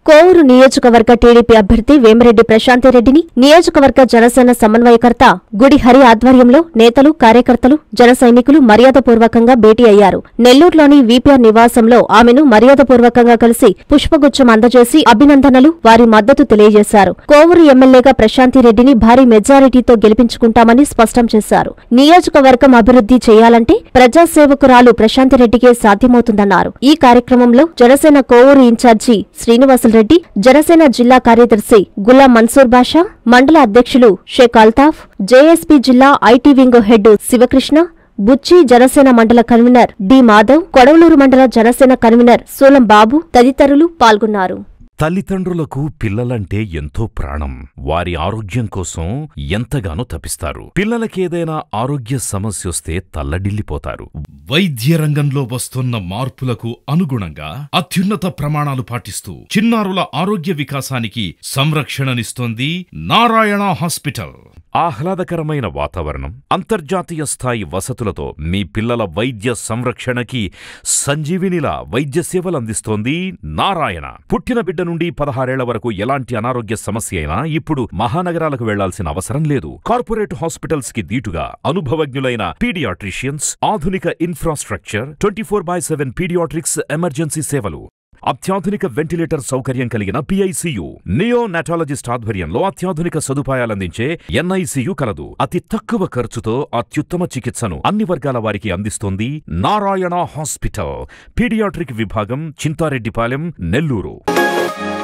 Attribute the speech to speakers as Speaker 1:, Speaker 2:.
Speaker 1: కోవూరు నియోజకవర్గ టీడీపీ అభ్యర్థి వేమిరెడ్డి ప్రశాంతిరెడ్డిని నియోజకవర్గ జనసేన సమన్వయకర్త గుడి హరి ఆధ్వర్యంలో నేతలు, కార్యకర్తలు, జన సైనికులు మర్యాదపూర్వకంగా భేటీ అయ్యారు. నెల్లూరులోని వీపీఆర్ నివాసంలో ఆమెను మర్యాదపూర్వకంగా కలిసి పుష్పగుచ్చం అందజేసి అభినందనలు, వారి మద్దతు తెలియజేశారు. కోవూరు ఎమ్మెల్యేగా ప్రశాంతిరెడ్డిని భారీ మెజారిటీతో గెలిపించుకుంటామని స్పష్టం చేశారు. నియోజకవర్గం అభివృద్ధి చేయాలంటే ప్రజాసేవకురాలు ప్రశాంతిరెడ్డికే సాధ్యమవుతుందన్నారు. ఈ కార్యక్రమంలో జనసేన కోవూరు ఇన్ఛార్జి శ్రీనివాసులు రెడ్డి, జనసేన జిల్లా కార్యదర్శి గుల్లా మన్సూర్ బాషా, మండల అధ్యక్షులు షేక్ అల్తాఫ్, జేఎస్పీ జిల్లా IT wing head Sivakrishna, Buchi Janasena మండల కన్వీనర్ డి మాధవ్, కొడవలూరు మండల జనసేన కన్వీనర్ సోలం బాబు తదితరులు పాల్గొన్నారు.
Speaker 2: తల్లిదండ్రులకు పిల్లలంటే ఎంతో ప్రాణం. వారి ఆరోగ్యం కోసం ఎంతగానో తపిస్తారు. పిల్లలకేదైనా ఆరోగ్య సమస్యొస్తే తల్లడిల్లిపోతారు.
Speaker 3: వైద్య రంగంలో వస్తున్న మార్పులకు అనుగుణంగా అత్యున్నత ప్రమాణాలు పాటిస్తూ చిన్నారుల ఆరోగ్య వికాసానికి సంరక్షణనిస్తోంది నారాయణ హాస్పిటల్.
Speaker 2: ఆహ్లాదకరమైన వాతావరణం, అంతర్జాతీయ స్థాయి వసతులతో మీ పిల్లల వైద్య సంరక్షణకి సంజీవినిలా వైద్య సేవలందిస్తోంది నారాయణ. పుట్టిన బిడ్డ నుండి 16 ఏళ్ల వరకు ఎలాంటి అనారోగ్య సమస్య అయినా ఇప్పుడు మహానగరాలకు వెళ్లాల్సిన అవసరం లేదు. కార్పొరేట్ హాస్పిటల్స్ కి దీటుగా అనుభవజ్ఞులైన పీడియాట్రిషియన్స్, ఆధునిక ఇన్ఫ్రాస్ట్రక్చర్, 24/7 పీడియాట్రిక్స్ ఎమర్జెన్సీ సేవలు, అత్యాధునిక వెంటిలేటర్ సౌకర్యం కలిగిన పిఐసియు, నియోనాటాలజిస్ట్ ఆధ్వర్యంలో అత్యాధునిక సదుపాయాలందించే ఎన్ఐసియు కలదు. అతి తక్కువ ఖర్చుతో అత్యుత్తమ చికిత్సను అన్ని వర్గాల వారికి అందిస్తోంది నారాయణ హాస్పిటల్. పీడియాట్రిక్ విభాగం, చింతారెడ్డిపాలెం, నెల్లూరు.